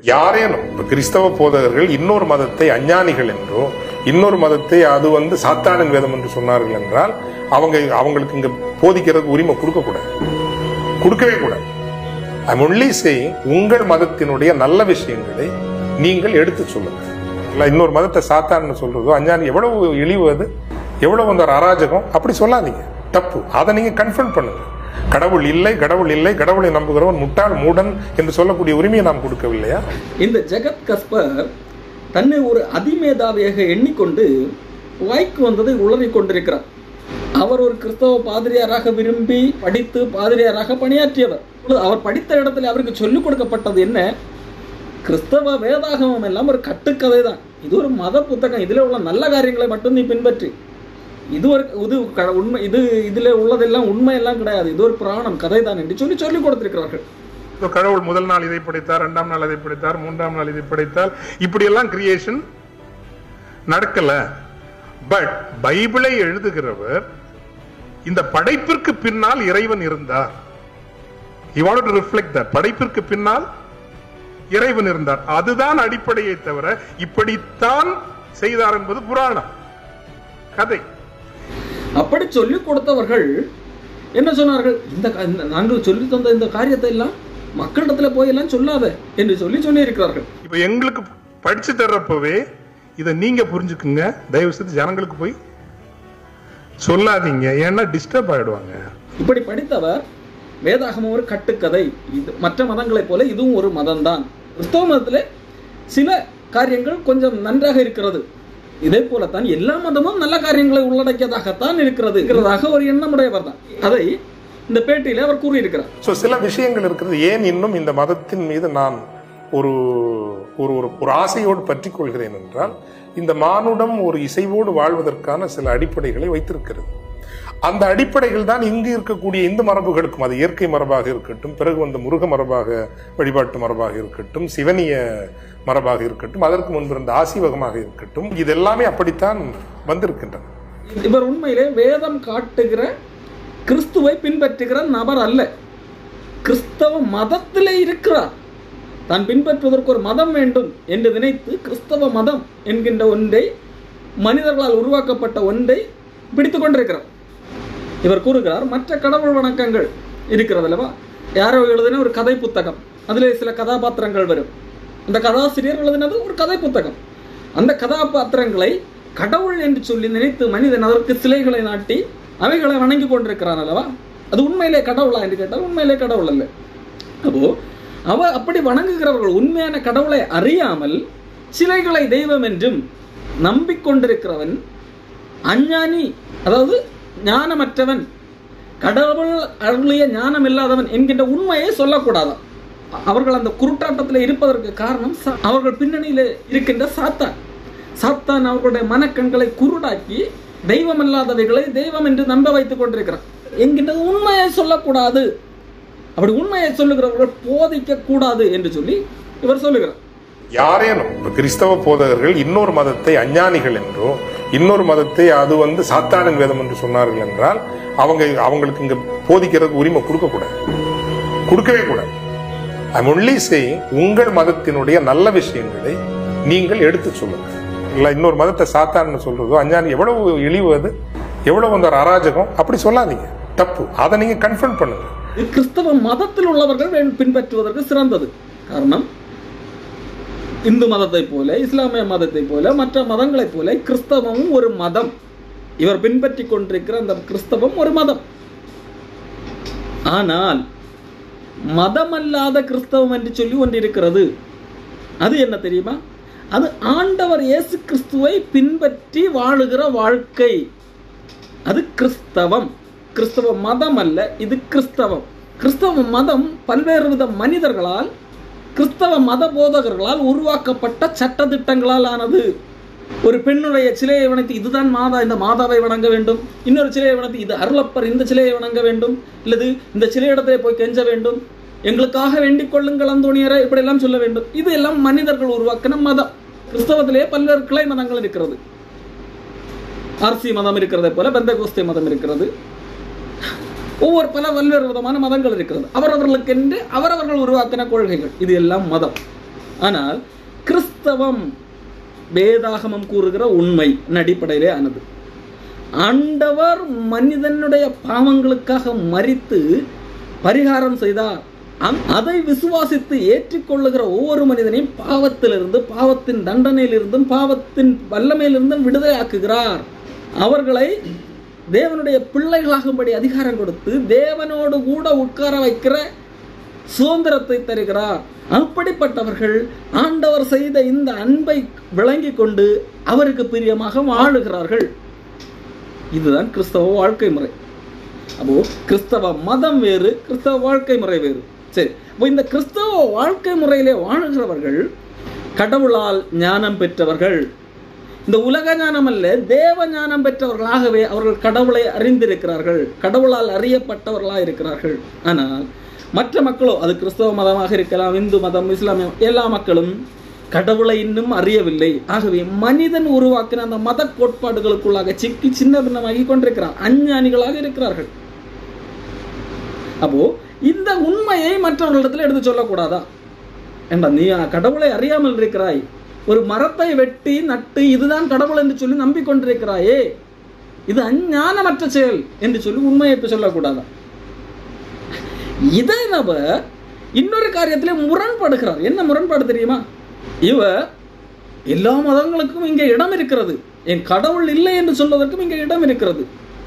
யாரேனும் கிறிஸ்தவ போதகர்கள் இன்னொரு மதத்தை அஞ்ஞானிகள் என்றோ இன்னொரு மதத்தை அது சாத்தானின் வேதம் என்று சொன்னார்கள் என்றால் அவங்களுக்கு இங்க போதிக்கிறதுக்கு உரிமை கொடுக்கவே கூடாது. ஐ எம் ஒன்லி சேயிங், உங்கள் மதத்தினுடைய நல்ல விஷயங்களை நீங்கள் எடுத்து சொல்லுங்க. இன்னொரு மதத்தை சாத்தான்னு சொல்றதோ அஞ்ஞானி எவ்வளவு இழிவு, அது எவ்வளவு ஒரு அராஜகம், அப்படி சொல்லாதீங்க, தப்பு. அதை நீங்க கன்ஃபர்ம் பண்ணுங்க. கடவுள் இல்லை, கடவுள் இல்லை, கடவுளை நம்புகிறவன் முட்டாள் மூடன் என்று சொல்லக்கூடிய உரிமையை நாம் கொடுக்கவில்லையா? இந்த ஜெகத் கஸ்பர் தன்னை ஒரு அதிமேதாவியாக எண்ணிக்கொண்டு வாய்க்கு வந்ததை உளறிக் கொண்டிருக்கிறார். அவர் ஒரு கிறிஸ்தவ பாதிரியாராக விரும்பி படித்து பாதிரியாராக பணியாற்றியவர். அவர் படித்த இடத்துல அவருக்கு சொல்லிக் கொடுக்கப்பட்டது என்ன? கிறிஸ்தவ வேதாகமம் எல்லாம் ஒரு கட்டுக்கதை தான், இது ஒரு மத புத்தகம், இதுல உள்ள நல்ல காரியங்களை மட்டும் நீ பின்பற்றி, இது உண்மை, இதுல உள்ளதெல்லாம் உண்மையெல்லாம் கிடையாது, இது ஒரு புராணம் கதை தான் என்று சொல்லிக் கொடுத்திருக்கிறார்கள். கடவுள் முதல் நாள் இதை படைத்தார், இரண்டாம் நாள் இதை படைத்தார், மூன்றாம் நாள் இதை படைத்தார், இப்படி எல்லாம் கிரியேஷன் நடக்கல. பட் பைபிளை எழுதுகிறவர் இந்த படைப்பிற்கு பின்னால் இறைவன் இருந்தார். He wanted to reflect that. படைப்பிற்கு பின்னால் இறைவன் இருந்தார், அதுதான் அடிப்படையை தவிர இப்படித்தான் செய்தார் என்பது புராணம் கதை. அப்படி சொல்லிக் கொடுத்தவர்கள் என்ன சொன்னார்கள்? நாங்கள் சொல்லி தந்த இந்த காரியத்தை எல்லாம் மக்களிடத்துல போயெல்லாம் சொல்லாத என்று சொல்லி இருக்கிறார்கள். இப்ப எங்களுக்கு படிச்சு தர்றப்பவே இதை நீங்க புரிஞ்சுக்குங்க, தயவு செய்து ஜனங்களுக்கு போய் சொல்லாதீங்க, ஏன்னா டிஸ்டர்ப் ஆயிடுவாங்க. இப்படி படித்தவர் வேதாகமம் ஒரு கட்டுக்கதை, இது மற்ற மதங்களைப் போல இதுவும் ஒரு மதம் தான். கிறிஸ்தவ மதத்தில் சில காரியங்கள் கொஞ்சம் நன்றாக இருக்கிறது, இதே போலத்தான் எல்லா மதமும் நல்ல காரியங்களை உள்ளடக்கியதாகத்தான் இருக்கிறதாக ஒரு எண்ணமுடையவர் தான். அதை இந்த பேட்டியில அவர் கூறியிருக்கிறார். சில விஷயங்கள் இருக்கிறது. ஏன் இன்னும் இந்த மதத்தின் மீது நான் ஒரு ஒரு ஆசையோடு பற்றி கொள்கிறேன் என்றால், இந்த மானுடம் ஒரு இசைவோடு வாழ்வதற்கான சில அடிப்படைகளை வைத்திருக்கிறது. அந்த அடிப்படைகள் தான் இங்கு இருக்கக்கூடிய இந்து மரபுகளுக்கும், அது இயற்கை மரபாக இருக்கட்டும், பிறகு முருக மரபாக, வழிபாட்டு மரபாக இருக்கட்டும், சிவனிய மரபாக இருக்கட்டும், அதற்கு முன்பு இருந்த ஆசீவகமாக இருக்கட்டும், இது எல்லாமே அப்படித்தான் வந்திருக்கின்றன. இவர் உண்மையிலே வேதம் காட்டுகிற கிறிஸ்துவை பின்பற்றுகிற நபர் அல்ல, கிறிஸ்தவ மதத்திலே இருக்கிறார். தான் பின்பற்றுவதற்கு ஒரு மதம் வேண்டும் என்று நினைத்து கிறிஸ்தவ மதம் என்கின்ற ஒன்றை, மனிதர்களால் உருவாக்கப்பட்ட ஒன்றை பிடித்துக் கொண்டிருக்கிறார். இவர் கூறுகிறார், மற்ற கடவுள் வணக்கங்கள் இருக்கிறது அல்லவா, யாரோ எழுதின ஒரு கதை புத்தகம், அதிலே சில கதாபாத்திரங்கள் வரும், அந்த கதாசிரியர் எழுதினது ஒரு கதை புத்தகம், அந்த கதாபாத்திரங்களை கடவுள் என்று சொல்லி நினைத்து மனிதன் அதற்கு சிலைகளை நாட்டி அவைகளை வணங்கி கொண்டிருக்கிறான் அல்லவா, அது உண்மையிலே கடவுளா என்று கேட்டால் உண்மையிலே கடவுள் அல்ல. அப்போ அப்படி வணங்குகிறவர்கள் உண்மையான கடவுளை அறியாமல் சிலைகளை தெய்வம் என்றும் நம்பிக்கொண்டிருக்கிறவன் அஞ்ஞானி, அதாவது ஞானமற்றவன், கடவுள் அருளிய ஞானம் இல்லாதவன் என்கின்ற உண்மையை சொல்லக்கூடாதான். அவர்கள் அந்த குருட்டாட்டத்தில் இருப்பதற்கு காரணம் அவர்கள் பின்னணியில் இருக்கின்ற சாத்தான் அவர்களுடைய மனக்கண்களை குருடாக்கி தெய்வம் இல்லாதவைகளை தெய்வம் என்று நம்ப வைத்துக் கொண்டிருக்கிறார் என்கின்றது உண்மையை சொல்லக்கூடாது. அப்படி உண்மையை சொல்லுகிறவர்கள் போதிக்க கூடாது என்று சொல்லி இவர் சொல்லுகிறார். யாரேனும் கிறிஸ்தவ போதகர்கள் இன்னொரு மதத்தை அஞ்ஞானிகள் என்றோ இன்னொரு மதத்தை அது சாத்தானின் வேதம் என்று சொன்னார்கள் என்றால் அவங்களுக்கு இங்க போதிக்கிறதுக்கு உரிமை கொடுக்கவே கூடாது. ஐ எம் ஒன்லி சேயிங், உங்கள் மதத்தினுடைய நல்ல விஷயங்களை நீங்கள் எடுத்து சொல்லுங்க. இன்னொரு மதத்தை சாத்தான்னு சொல்றதோ அஞ்ஞானி எவ்வளவு இழிவு, அது எவ்வளவு ஒரு அராஜகம், அப்படி சொல்லாதீங்க, தப்பு. அதை நீங்க கன்ஃபர்ம் பண்ணுங்க. கிறிஸ்தவ மதத்தில் உள்ளவர்கள் பின்பற்றுவதற்கு சிறந்தது. காரணம், இந்து மதத்தை போல, இஸ்லாமிய மதத்தை போல, மற்ற மதங்களைப் போல கிறிஸ்தவமும் ஒரு மதம். இவர் பின்பற்றி கொண்டிருக்கிற அந்த கிறிஸ்தவம் ஒரு மதம். ஆனால் மதமல்லாத கிறிஸ்தவம் என்று சொல்லி ஒன்று இருக்கிறது. அது என்ன தெரியுமா? அது ஆண்டவர் இயேசு கிறிஸ்துவை பின்பற்றி வாழுகிற வாழ்க்கை. அது கிறிஸ்தவம். கிறிஸ்தவ மதம் அல்ல, இது கிறிஸ்தவம். கிறிஸ்தவ மதம் பல்வேறு வித மனிதர்களால், கிறிஸ்தவ மத போதகர்களால் உருவாக்கப்பட்ட சட்டத்திட்டங்களால் ஆனது. ஒரு பெண்ணுடைய சிலையை வணங்கி இதுதான் மாதா, இந்த மாதாவை வணங்க வேண்டும். இன்னொரு சிலையை வணங்கி இது அருளப்பர், இந்த சிலையை வணங்க வேண்டும், இல்லது இந்த சிலையிடத்திலே போய் கெஞ்ச வேண்டும், எங்களுக்காக வேண்டிக் கொள்ளுங்கள் அந்தோணியரை, இப்படி எல்லாம் சொல்ல வேண்டும். இது எல்லாம் மனிதர்கள் உருவாக்கின மதம். கிறிஸ்தவத்திலே பல்வேறு கிளை மதங்கள் இருக்கிறது. ஆர்சி மதம் இருக்கிறதை போல பெந்தகோஸ்தே மதம் இருக்கிறது. ஒவ்வொரு பல்வேறு விதமான மதங்கள் இருக்கிறது. அவரவர்களுக்கென்று அவரவர்கள் உருவாக்கின கொள்கைகள். இது எல்லாம் மதம். ஆனால் கிறிஸ்தவம் வேதாகமம் கூறுகிற உண்மை அடிப்படையிலே ஆனது. ஆண்டவர் மனிதனுடைய பாவங்களுக்காக மரித்து பரிகாரம் செய்தார். அதை விசுவாசித்து ஏற்றுக்கொள்ளுகிற ஒவ்வொரு மனிதனையும் பாவத்திலிருந்து, பாவத்தின் தண்டனையிலிருந்தும், பாவத்தின் வல்லமையிலிருந்தும் விடுதலை ஆக்குகிறார். அவர்களை தேவனுடைய பிள்ளைகளாகும்படி அதிகாரம் கொடுத்து தேவனோடு கூட உட்கார வைக்கிற சுதந்திரத்தை தருகிறார். அப்படிப்பட்டவர்கள் ஆண்டவர் செய்த இந்த அன்பை விளங்கி கொண்டு அவருக்கு பிரியமாக வாழுகிறார்கள். இதுதான் கிறிஸ்தவ வாழ்க்கை முறை. அப்போ கிறிஸ்தவ மதம் வேறு, கிறிஸ்தவ வாழ்க்கை முறை வேறு. சரி, அப்போ இந்த கிறிஸ்தவ வாழ்க்கை முறையிலே வாழுகிறவர்கள் கடவுளால் ஞானம் பெற்றவர்கள். இந்த உலக ஞானம் அல்ல, தேவ ஞானம் பெற்றவர்களாகவே அவர்கள் கடவுளை அறிந்திருக்கிறார்கள், கடவுளால் அறியப்பட்டவர்களாக இருக்கிறார்கள். ஆனால் மற்ற மக்களோ, அது கிறிஸ்தவ மதமாக இருக்கலாம், இந்து மதம், இஸ்லாமியம், எல்லா மக்களும் கடவுளை இன்னும் அறியவில்லை. ஆகவே மனிதன் உருவாக்கின அந்த மத கோட்பாடுகளுக்குள்ளாக சிக்கி சின்ன பின்னமாகி கொண்டிருக்கிறார், அஞ்ஞானிகளாக இருக்கிறார்கள். அப்போ இந்த உண்மையை மற்றவர்களிடத்தில் எடுத்து சொல்லக்கூடாதா? ஏண்டா, நீ கடவுளை அறியாமல் இருக்கிறாய், ஒரு மரத்தை வெட்டி நட்டு இதுதான் கடவுள் என்று சொல்லி நம்பிக்கொண்டிருக்கிறாயே, இது அஞ்ஞானமற்ற செயல் என்று சொல்லி உண்மையை சொல்லக்கூடாதா? இதை நபர் இன்னொரு காரியத்திலே முரண்படுகிறார். என்ன முரண்பாடு தெரியுமா? இவர் எல்லா மதங்களுக்கும் இங்கே இடம் இருக்கிறது, என் கடவுள் இல்லை என்று சொல்வதற்கும் இங்கே இடம் இருக்கிறது.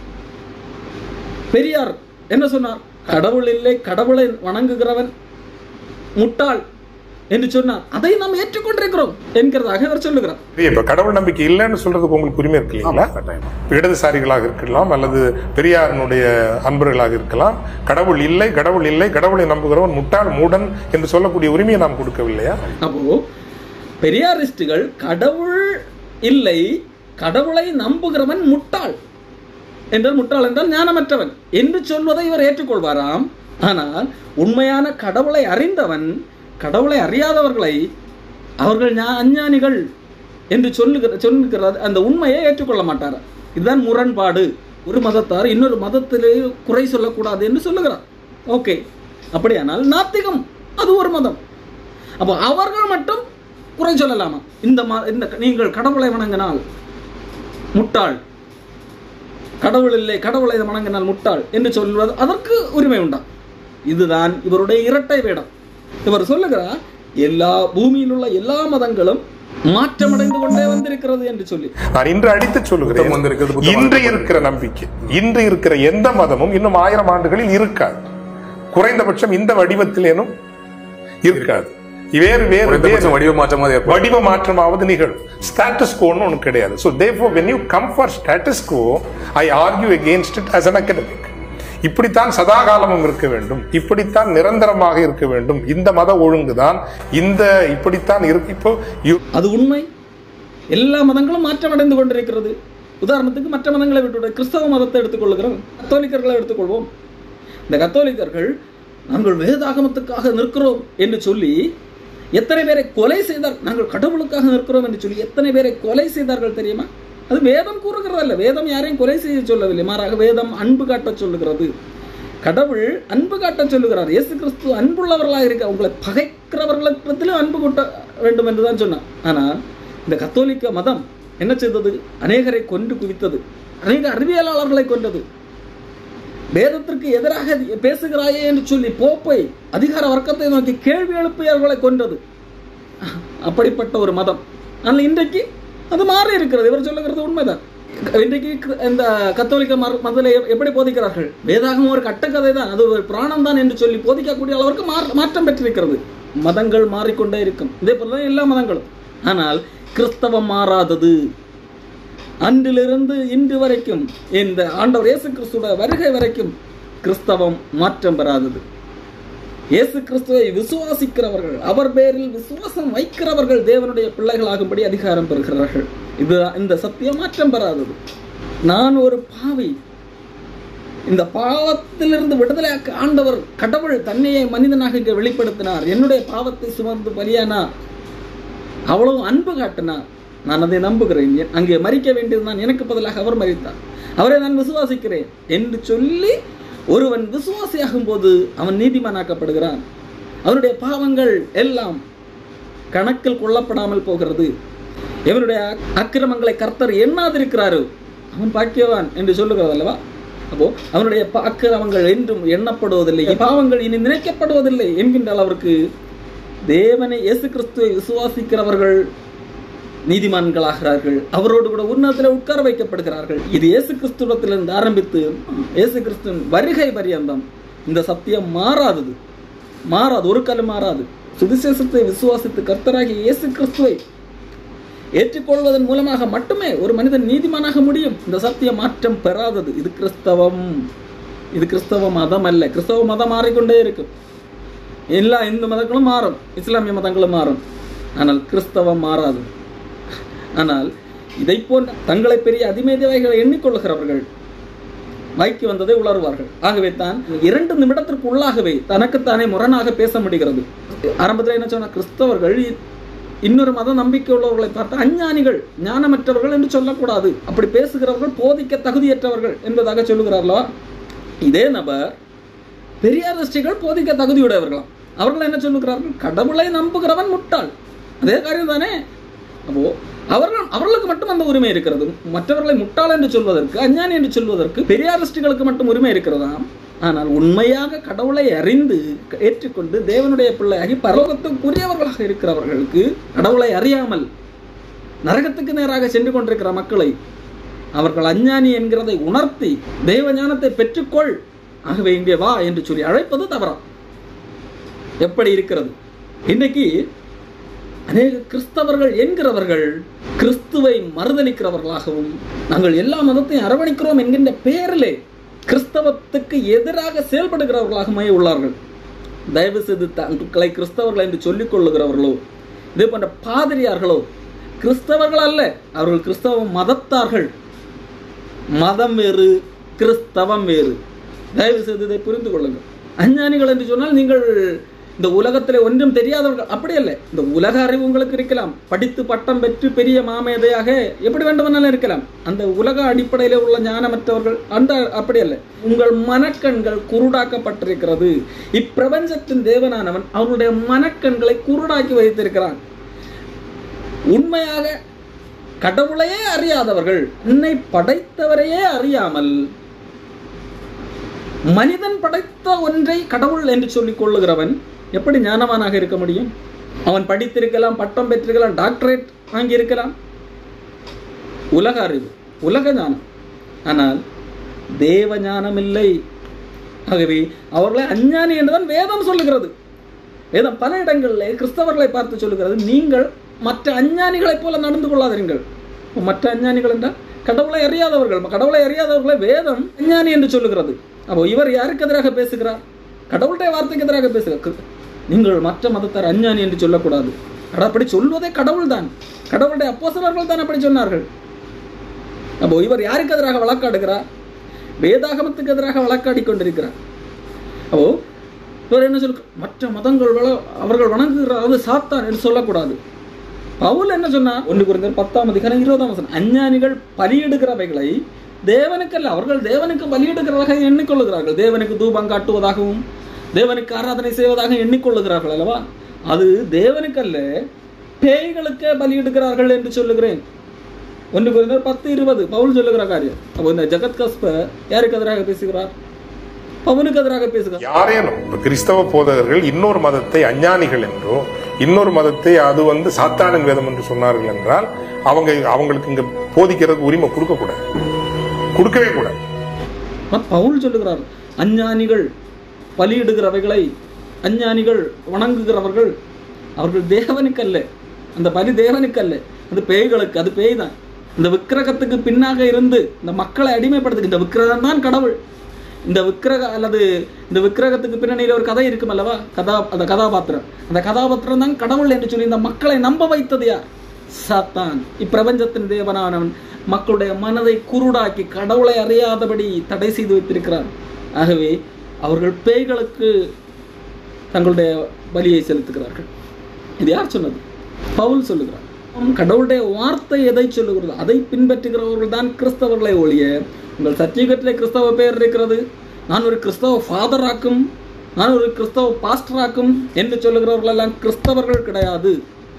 பெரியார் என்ன சொன்னார்? கடவுள் இல்லை, கடவுளை வணங்குகிறவன் முட்டாள் என்று சொன்னார். அதை நாம் ஏற்றுக்கொண்டிருக்கிறோம் என்கிறதாக அவர் சொல்லுகிறார். இப்ப கடவுள் நம்பிக்கை இல்லைன்னு சொல்றதுக்கு உங்களுக்கு உரிமை இருக்கு இல்லைங்களா? இடதுசாரிகளாக இருக்கலாம் அல்லது பெரியாரனுடைய அன்பர்களாக இருக்கலாம். கடவுள் இல்லை, கடவுள் இல்லை, கடவுளை நம்புகிறவன் முட்டாள், மூடன் என்று சொல்லக்கூடிய உரிமையை நாம் கொடுக்கவில்லையா? அப்போ பெரியாரிஸ்டுகள் கடவுள் இல்லை, கடவுளை நம்புகிறவன் முட்டாள் என்றால், முட்டாள் என்றால் ஞானமற்றவன் என்று சொல்வதை இவர் ஏற்றுக்கொள்வாராம். ஆனால் உண்மையான கடவுளை அறிந்தவன் கடவுளை அறியாதவர்களை அவர்கள் அஞ்ஞானிகள் என்று சொல்லுகிற அந்த உண்மையை ஏற்றுக்கொள்ள மாட்டார். இதுதான் முரண்பாடு. ஒரு மதத்தார் இன்னொரு மதத்திலே குறை சொல்லக்கூடாது என்று சொல்லுகிறார். ஓகே, அப்படியானால் நாத்திகம் அது ஒரு மதம். அப்போ அவர்கள் மட்டும் குறை சொல்லலாமா? இந்த நீங்கள் கடவுளை வணங்கினால் முட்டாள், கடவுள் இல்லை, கடவுளை வணங்கினால் முட்டாள் என்று சொல்வது அதற்கு உரிமை உண்டா? இதுதான் இவருடைய இரட்டை வேடம். இவர் சொல்லுகிறார் எல்லா பூமியில் உள்ள எல்லா மதங்களும் மாற்றமடைந்து கொண்டே வந்திருக்கிறது என்று சொல்லி. நான் இன்று அடித்து சொல்லுகிறேன், இன்று இருக்கிற நம்பிக்கை, இன்று இருக்கிற எந்த மதமும் இன்னும் 1000 ஆண்டுகளில் இருக்காது. குறைந்தபட்சம் இந்த வடிவத்திலேனும் இருக்காது. வேறு வடிவ மாற்றமாவது நிகழும். ஸ்டேட்டஸ் கோன்னு ஒன்று கிடையாது. So therefore when you come for status quo, I argue against it as an academic. இப்படித்தான் சதாகாலமும் இருக்க வேண்டும், இப்படித்தான் நிரந்தரமாக இருக்க வேண்டும், இந்த மத ஒழுங்குதான் இந்த இப்படித்தான் இருக்கு. இப்போ அது உண்மை. எல்லா மதங்களும் மாற்றமடைந்து கொண்டிருக்கிறது. உதாரணத்துக்கு மற்ற மதங்களை விட்டு கிறிஸ்தவ மதத்தை எடுத்துக்கொள்கிறோம், கத்தோலிக்கர்களை எடுத்துக்கொள்வோம். இந்த கத்தோலிக்கர்கள் நாங்கள் வேதாகமத்துக்காக நிற்கிறோம் என்று சொல்லி எத்தனை பேரை கொலை செய்தார், நாங்கள் கடவுளுக்காக நிற்கிறோம் என்று சொல்லி எத்தனை பேரை கொலை செய்தார்கள் தெரியுமா? அது வேதம் கூறுகிறதல்ல. வேதம் யாரையும் கொலை செய்ய சொல்லவில்லை, மாறாக வேதம் அன்பு காட்ட சொல்லுகிறது. கடவுள் அன்பு காட்ட சொல்லுகிறார். இயேசு கிறிஸ்து அன்புள்ளவர்களாக இருக்க உங்களை பகைக்கிறவர்களிடத்திலும் அன்பு கூட்ட வேண்டும் என்று தான் சொன்னார். ஆனால் இந்த கத்தோலிக்க மதம் என்ன செய்தது? அநேகரை கொன்று குவித்தது, அநேக அறிவியலாளர்களை கொண்டது. வேதத்திற்கு எதிராக பேசுகிறாயே என்று சொல்லி போப்பை அதிகார வர்க்கத்தை நோக்கி கேள்வி எழுப்பியவர்களை கொண்டது. அப்படிப்பட்ட ஒரு மதம். ஆனால் இன்றைக்கு அது மாறி இருக்கிறது. இவர் சொல்லுகிறது உண்மைதான். இன்றைக்கு இந்த கத்தோலிக்க மதத்தில் எப்படி போதிக்கிறார்கள்? வேதாகம் ஒரு கட்டுக்கதை தான், அது ஒரு பிராணம் தான் என்று சொல்லி போதிக்கக்கூடிய அளவிற்கு மாற்றம் பெற்றிருக்கிறது. மதங்கள் மாறிக்கொண்டே இருக்கும். இதே போலதான் எல்லா மதங்களும். ஆனால் கிறிஸ்தவம் மாறாதது. அன்றிலிருந்து இன்று வரைக்கும், இந்த ஆண்டவர் இயேசு கிறிஸ்துவோட வருகை வரைக்கும் கிறிஸ்தவம் மாற்றம் பெறாதது. இயேசு கிறிஸ்துவை விசுவாசிக்கிறவர்கள், அவர் பேரில் விசுவாசம் வைக்கிறவர்கள் தேவனுடைய பிள்ளைகளாகும்படி அதிகாரம் பெறுகிறார்கள். இது இந்த சத்தியம் மாற்றம் பெறாதது. நான் ஒரு பாவி, இந்த பாவத்திலிருந்து விடுதலையாக்க ஆண்டவர் கடவுள் தன்னையை மனிதனாக இங்கே வெளிப்படுத்தினார், என்னுடைய பாவத்தை சுமந்து பலியானார், அவ்வளவு அன்பு காட்டினார், நான் அதை நம்புகிறேன், அங்கே மரிக்க வேண்டியதுதான், எனக்கு பதிலாக அவர் மரித்தார், அவரை நான் விசுவாசிக்கிறேன் என்று சொல்லி ஒருவன் விசுவாசியாகும் போது அவன் நீதிமானாக்கப்படுகிறான். அவனுடைய பாவங்கள் எல்லாம் கணக்கில் கொள்ளப்படாமல் போகிறது. எவனுடைய அக்கிரமங்களை கர்த்தர் எண்ணாதிருக்கிறாரோ அவன் பாக்கியவான் என்று சொல்லுகிறது அல்லவா? அப்போ அவனுடைய அக்கிரமங்கள் என்றும் எண்ணப்படுவதில்லை, பாவங்கள் இனி நினைக்கப்படுவதில்லை என்கின்ற அளவிற்கு தேவனை இயேசு கிறிஸ்துவை விசுவாசிக்கிறவர்கள் நீதிமான்களாகிறார்கள். அவரோடு கூட உன்னதத்தில் உட்கார வைக்கப்படுகிறார்கள். இது இயேசு கிறிஸ்துவத்திலிருந்து ஆரம்பித்து இயேசு கிறிஸ்துவின் வருகை பரியந்தம் இந்த சத்தியம் மாறாது, ஒரு காலம் மாறாது. சுவிசேஷத்தை விசுவாசித்து கர்த்தராகிய இயேசு கிறிஸ்துவை ஏற்றுக்கொள்வதன் மூலமாக மட்டுமே ஒரு மனிதன் நீதிமானாக முடியும். இந்த சத்தியம் மாற்றம் பெறாதது. இது கிறிஸ்தவ மதம் அல்ல. கிறிஸ்தவ மதம் மாறிக்கொண்டே இருக்கும். எல்லா இந்து மதங்களும் மாறும், இஸ்லாமிய மதங்களும் மாறும், ஆனால் கிறிஸ்தவம் மாறாது. ஆனால் இதை போன்ற தங்களை பெரிய அதிமேதவைகளை எண்ணிக்கொள்கிறவர்கள் வாய்க்கு வந்ததை உணர்வார்கள். ஆகவே தான் 2 நிமிடத்திற்கு உள்ளாகவே தனக்குத்தானே முரணாக பேச முடிகிறது. ஆரம்பத்தில் என்ன சொன்ன, கிறிஸ்தவர்கள் இன்னொரு மத நம்பிக்கை உள்ளவர்களை பார்த்து அஞ்ஞானிகள், ஞானமற்றவர்கள் என்று சொல்லக்கூடாது. அப்படி பேசுகிறவர்கள் போதிக்க தகுதியற்றவர்கள் என்பதாக சொல்லுகிறார்களா? இதே நபர் பெரியாரிஸ்டுகள் போதிக்க தகுதியுடையவர்களாம். அவர்கள் என்ன சொல்லுகிறார்கள்? கடவுளை நம்புகிறவன் முட்டாள். அதே காரியம் தானே. அப்போ அவர்களுக்கு மட்டும் அந்த உரிமை இருக்கிறது. மற்றவர்களை முட்டாள் என்று சொல்வதற்கு, அஞ்ஞானி என்று சொல்வதற்கு பெரியாரிஸ்டுகளுக்கு மட்டும் உரிமை இருக்கிறதாம். ஆனால் உண்மையாக கடவுளை அறிந்து ஏற்றுக்கொண்டு தேவனுடைய பிள்ளையாகி பரலோகத்துக்குரியவர்களாக இருக்கிறவர்களுக்கு, கடவுளை அறியாமல் நரகத்துக்கு நேராக சென்று கொண்டிருக்கிற மக்களை அவர்கள் அஞ்ஞானி என்கிறதை உணர்த்தி தெய்வ ஞானத்தை பெற்றுக்கொள், ஆகவே இங்கே வா என்று சொல்லி அழைப்பது தவறா? எப்படி இருக்கிறது? இன்னைக்கு அநேக கிறிஸ்தவர்கள் என்கிறவர்கள் கிறிஸ்துவை மறுதலிக்கிறவர்களாகவும் நாங்கள் எல்லா மதத்தையும் அரவணைக்கிறோம் என்கின்ற பெயரிலே கிறிஸ்தவத்துக்கு எதிராக செயல்படுகிறவர்களாகவே உள்ளார்கள். தயவு செய்து தங்களை கிறிஸ்தவர்கள் என்று சொல்லிக் கொள்ளுகிறவர்களோ இதே போன்ற பாதிரியார்களோ கிறிஸ்தவர்கள் அல்ல, அவர்கள் கிறிஸ்தவ மதத்தார்கள். மதம் வேறு, கிறிஸ்தவம் வேறு. தயவு செய்து இதை புரிந்து கொள்ளுங்கள். அஞ்ஞானிகள் என்று சொன்னால் நீங்கள் இந்த உலகத்தில் ஒன்றும் தெரியாதவர்கள், அப்படி அல்ல. இந்த உலக அறிவு உங்களுக்கு இருக்கலாம், படித்து பட்டம் பெற்று பெரிய மாமேதையாக எப்படி வேண்டுமானாலும் இருக்கலாம். அந்த உலக அடிப்படையில் உள்ள ஞானமற்றவர்கள் அப்படி அல்ல. உங்கள் மனக்கண்கள் குருடாக்கப்பட்டிருக்கிறது. இப்பிரபஞ்சத்தின் தேவனானவன் அவருடைய மனக்கண்களை குருடாக்கி வைத்திருக்கிறான். உண்மையாக கடவுளையே அறியாதவர்கள், என்னை படைத்தவரையே அறியாமல் மனிதன் படைத்த ஒன்றை கடவுள் என்று சொல்லிக் கொள்ளுகிறவன் எப்படி ஞானவானாக இருக்க முடியும்? அவன் படித்திருக்கலாம், பட்டம் பெற்றிருக்கலாம், டாக்டரேட் வாங்கியிருக்கலாம், உலக அறிவு, உலக ஞானம், ஆனால் தேவ ஞானம் இல்லை. ஆகவே அவர்களை அஞ்ஞானி என்றுதான் வேதம் சொல்லுகிறது. வேதம் பல இடங்களில் கிறிஸ்தவர்களை பார்த்து சொல்லுகிறது, நீங்கள் மற்ற அஞ்ஞானிகளைப் போல நடந்து கொள்ளாதீர்கள். மற்ற அஞ்ஞானிகள் என்றால் கடவுளை அறியாதவர்கள். கடவுளை அறியாதவர்களை வேதம் அஞ்ஞானி என்று சொல்லுகிறது. அப்போ இவர் யாருக்கு எதிராக பேசுகிறார்? கடவுளுடைய வார்த்தைக்கு எதிராக பேசுகிறார். நீங்கள் மற்ற மதத்தார் அஞ்ஞானி என்று சொல்லக்கூடாது. அப்படி சொல்வதே கடவுள் தான். கடவுளுடைய அப்போஸ்தலர்கள் தான் அப்படி சொன்னார்கள். அப்போ இவர் யாருக்கு எதிராக வழக்காடுகிறார்? வேதாகமத்துக்கு எதிராக வழக்காடி கொண்டிருக்கிறார். அப்போ இவர் என்ன சொல்ல, மற்ற மதங்கள் அவர்கள் வணங்குகிறார், அது சாத்தான் என்று சொல்லக்கூடாது. பவுல் என்ன சொன்னார்? 1 கொரிந்தியர் 10:20 அஞ்ஞானிகள் பலியிடுகிறவைகளை தேவனுக்கல்ல, அவர்கள் தேவனுக்கு பலியிடுகிறதாக எண்ணிக்கொள்ளுகிறார்கள். தேவனுக்கு தூபம் காட்டுவதாகவும் தேவனுக்கு ஆராதனை செய்வதாக எண்ணிக்கொள்ளுகிறார்கள் அல்லவா? அது தேவனுக்கல்ல, பேய்களுக்கே பலியிடுகிறார்கள் என்று சொல்லுகிறேன். 1 கொரிந்தியர் 10:20 பவுல் சொல்லுகிற காரியம். அப்போ இந்த ஜகத் கஸ்ப யாருக்கு எதிராக பேசுகிறார்? பவுலுக்கு எதிராக பேசுகிறார். யாரேனும் கிறிஸ்தவ போதகர்கள் இன்னொரு மதத்தை அஞ்ஞானிகள் என்றோ, இன்னொரு மதத்தை அது சாத்தானின் வேதம் என்று சொன்னார்கள் என்றால் அவங்களுக்கு இங்க போதிக்கிறதுக்கு உரிமை கொடுக்கவே கூடாது. பவுல் சொல்லுகிறார், அஞ்ஞானிகள் பலியிடுகிறவைகளை அஞ்ஞானிகள் வணங்குகிறவர்கள் அவர்கள் தேவனுக்கு அல்ல, அந்த பலி தேவனுக்கு அல்ல, அது பேய்களுக்கு. அது பேய் தான். இந்த விக்கிரகத்துக்கு பின்னாக இருந்து இந்த மக்களை அடிமைப்படுத்து, இந்த விக்கிரகம் தான் கடவுள். இந்த விக்கிரகத்துக்கு பின்னணியில் ஒரு கதை இருக்கும் அல்லவா? அந்த கதாபாத்திரம் தான் கடவுள் என்று சொல்லி இந்த மக்களை நம்ப வைத்தது யார்? சாத்தான். இப்பிரபஞ்சத்தின் தேவனானவன் மக்களுடைய மனதை குருடாக்கி கடவுளை அறியாதபடி தடை செய்து வைத்திருக்கிறார். ஆகவே அவர்கள் பேய்களுக்கு தங்களுடைய பலியை செலுத்துகிறார்கள். இது யார் சொன்னது? பவுல் சொல்லுகிறார். கடவுளுடைய வார்த்தை எதை சொல்லுகிறது அதை பின்பற்றுகிறவர்கள் தான் கிறிஸ்தவர்களை ஒழிய, உங்கள் சர்டிபிகேட்டில் கிறிஸ்தவ பெயர் இருக்கிறது, நான் ஒரு கிறிஸ்தவ ஃபாதராக்கும், நான் ஒரு கிறிஸ்தவ பாஸ்டராக்கும் என்று சொல்லுகிறவர்கள் எல்லாம் கிறிஸ்தவர்கள் கிடையாது.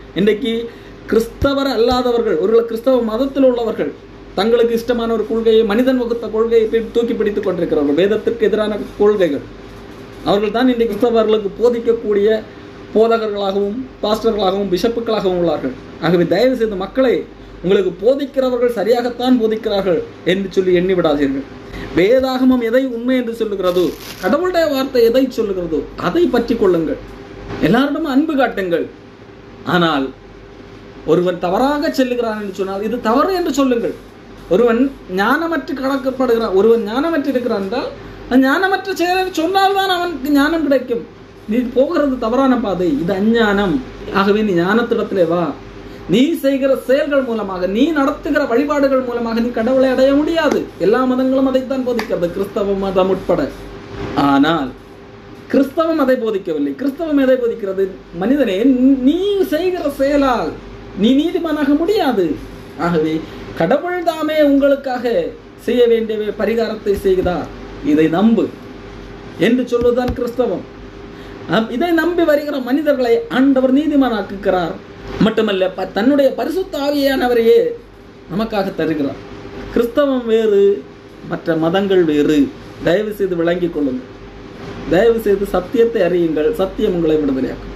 இன்றைக்கு கிறிஸ்தவர் அல்லாதவர்கள், ஒரு கிறிஸ்தவ மதத்தில் உள்ளவர்கள் தங்களுக்கு இஷ்டமான ஒரு கொள்கையை, மனிதன் வகுத்த கொள்கையை தூக்கி பிடித்துக் கொண்டிருக்கிறார்கள். வேதத்திற்கு எதிரான கொள்கைகள். அவர்கள் தான் இன்றைக்கு கிறிஸ்தவர்களுக்கு போதிக்கக்கூடிய போதகர்களாகவும் பாஸ்டர்களாகவும் பிஷப்புகளாகவும் உள்ளார்கள். ஆகவே தயவு செய்து மக்களை, உங்களுக்கு போதிக்கிறவர்கள் சரியாகத்தான் போதிக்கிறார்கள் என்று சொல்லி எண்ணி விடாதீர்கள். வேதாகமம் எதை உண்மை என்று சொல்லுகிறதோ, கடவுளுடைய வார்த்தை எதை சொல்லுகிறதோ அதை பற்றி கொள்ளுங்கள். எல்லாரிடமும் அன்பு காட்டுங்கள். ஆனால் ஒருவன் தவறாக செல்லுகிறான் என்று சொன்னால் இது தவறு என்று சொல்லுங்கள். ஒருவன் ஞானமற்று கணக்கப்படுகிறான், ஒருவன் ஞானமற்று இருக்கிறான் என்றால் ஞானமற்ற செயலை சொன்னால்தான் அவனுக்கு ஞானம் கிடைக்கும். நீ போகிறது தவறான பாதை, இது அஞ்ஞானம். ஆகவே நீ ஞானத்திடத்திலே வா. நீ செய்கிற செயல்கள் மூலமாக, நீ நடத்துகிற வழிபாடுகள் மூலமாக நீ கடவுளை அடைய முடியாது. எல்லா மதங்களும் அதைத்தான் போதிக்கிறது, கிறிஸ்தவ மதம் உட்பட. ஆனால் கிறிஸ்தவம் அதை போதிக்கவில்லை. கிறிஸ்தவம் எதை போதிக்கிறது? மனிதனே, நீ செய்கிற செயலால் நீ நீதிமானாக முடியாது. ஆகவே கடவுள் தாமே உங்களுக்காக செய்ய வேண்டிய பரிகாரத்தை செய்கிறார், இதை நம்பு என்று சொல்வதுதான் கிறிஸ்தவம். இதை நம்பி வருகிற மனிதர்களை ஆண்டவர் நீதிமானாக்குகிறார். மட்டுமல்ல, தன்னுடைய பரிசுத்த ஆவியானவரையே நமக்காக தருகிறார். கிறிஸ்தவம் வேறு, மற்ற மதங்கள் வேறு. தயவு செய்து விளங்கிக் கொள்ளுங்கள். தயவு செய்து சத்தியத்தை அறியுங்கள். சத்தியம் உங்களை விடுதலையாக்கும்.